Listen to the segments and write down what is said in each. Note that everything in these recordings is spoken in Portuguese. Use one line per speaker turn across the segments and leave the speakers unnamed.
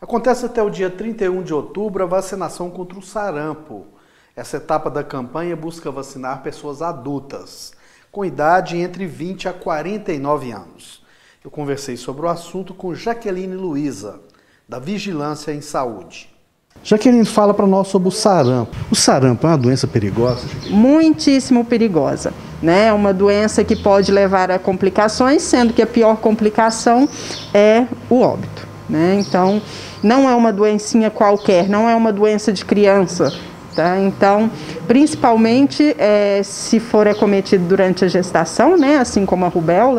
Acontece até o dia 31 de outubro a vacinação contra o sarampo. Essa etapa da campanha busca vacinar pessoas adultas, com idade entre 20 a 49 anos. Eu conversei sobre o assunto com Jaqueline Luiza, da Vigilância em Saúde. Jaqueline, fala para nós sobre o sarampo. O sarampo é uma doença perigosa?
Muitíssimo perigosa, né? É uma doença que pode levar a complicações, sendo que a pior complicação é o óbito, né? Então, não é uma doencinha qualquer, não é uma doença de criança, tá? Então, principalmente se for acometido durante a gestação, né? Assim como a rubéola,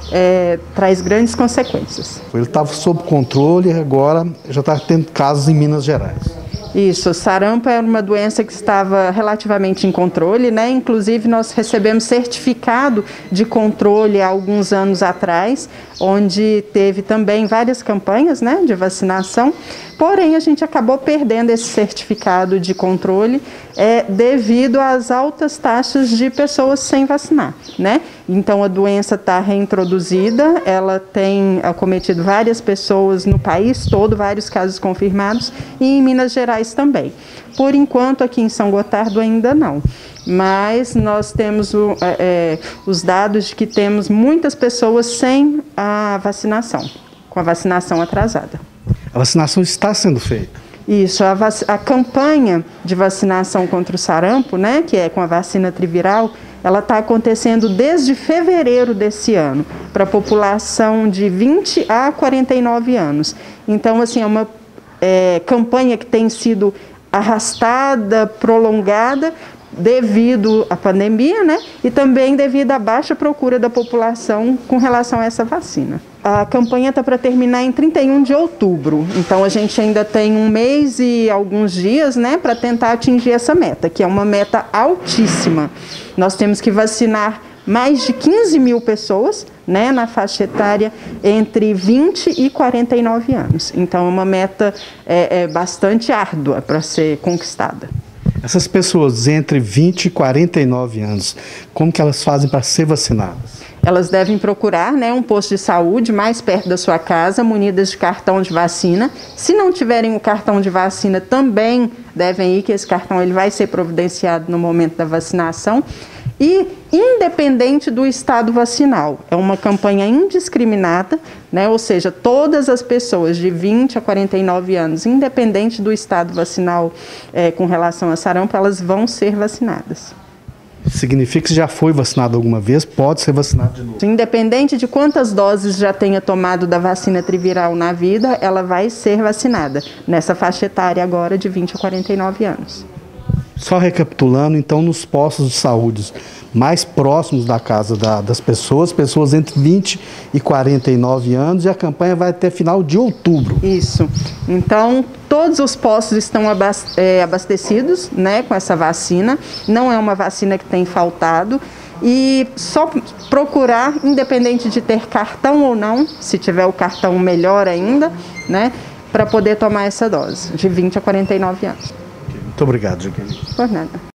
traz grandes consequências.
Ele estava sob controle e agora já está tendo casos em Minas Gerais.
Isso, o sarampo era uma doença que estava relativamente em controle, né? Inclusive nós recebemos certificado de controle há alguns anos atrás, onde teve também várias campanhas, né, de vacinação, porém a gente acabou perdendo esse certificado de controle devido às altas taxas de pessoas sem vacinar, né? Então a doença está reintroduzida, ela tem acometido várias pessoas no país todo, vários casos confirmados, e em Minas Gerais também. Por enquanto aqui em São Gotardo ainda não, mas nós temos os dados de que temos muitas pessoas sem a vacinação, com a vacinação atrasada.
A vacinação está sendo feita?
Isso, a campanha de vacinação contra o sarampo, né, que é com a vacina triviral, ela está acontecendo desde fevereiro desse ano, para a população de 20 a 49 anos. Então, assim, é uma campanha que tem sido arrastada, prolongada, devido à pandemia, né? E também devido à baixa procura da população com relação a essa vacina. A campanha está para terminar em 31 de outubro, então a gente ainda tem um mês e alguns dias, né, para tentar atingir essa meta, que é uma meta altíssima. Nós temos que vacinar mais de 15 mil pessoas, né, na faixa etária entre 20 e 49 anos. Então é uma meta bastante árdua para ser conquistada.
Essas pessoas entre 20 e 49 anos, como que elas fazem para ser vacinadas?
Elas devem procurar, né, um posto de saúde mais perto da sua casa, munidas de cartão de vacina. Se não tiverem o cartão de vacina, também devem ir, que esse cartão ele vai ser providenciado no momento da vacinação. E independente do estado vacinal, é uma campanha indiscriminada, né? Ou seja, todas as pessoas de 20 a 49 anos, independente do estado vacinal com relação a sarampo, elas vão ser vacinadas.
Significa que já foi vacinado alguma vez, pode ser vacinado de novo?
Independente de quantas doses já tenha tomado da vacina triviral na vida, ela vai ser vacinada, nessa faixa etária agora de 20 a 49 anos.
Só recapitulando, então, nos postos de saúde mais próximos da casa das pessoas entre 20 e 49 anos, e a campanha vai até final de outubro.
Isso. Então, todos os postos estão abastecidos, né, com essa vacina. Não é uma vacina que tem faltado. E só procurar, independente de ter cartão ou não, se tiver o cartão melhor ainda, né, para poder tomar essa dose, de 20 a 49 anos.
Muito obrigado, Jaqueline.
Por nada.